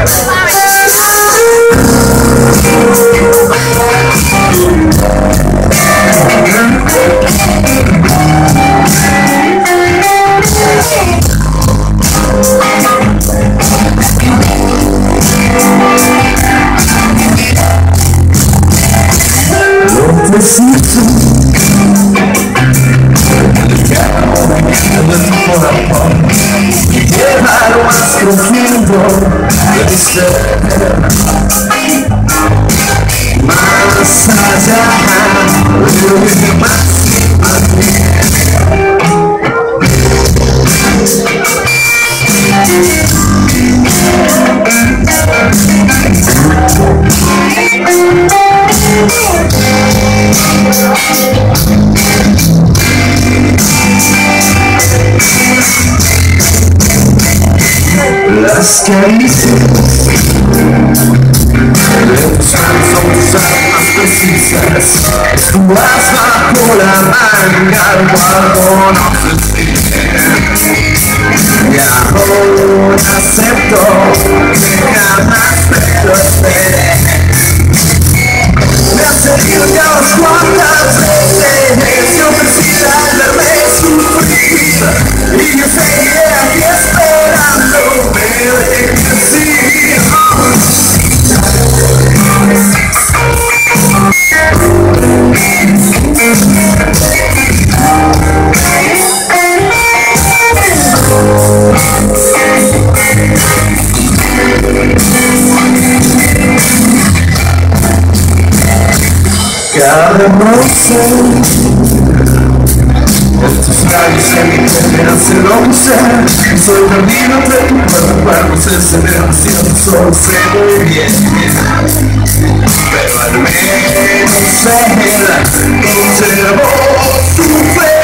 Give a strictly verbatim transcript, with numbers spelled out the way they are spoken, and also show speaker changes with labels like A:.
A: Necesito por amor llevar más profundo de mi ser, más allá de lo que más las caricias de tus manos son tus armas precisas. Tu vas bajo la manga cuando no se siente. Y ahora acepto que jamás me lo esperé. Me hace ir ya unas cuantas veces. Yo quisiera verme sufrir y yo seguiré aquí esperando. Cada noche estos labios que mi piel me hacen once. Soy perdido de tu cuerpo cuando se celebra haciendo solo sé muy bien. Pero al menos él conservó su fe.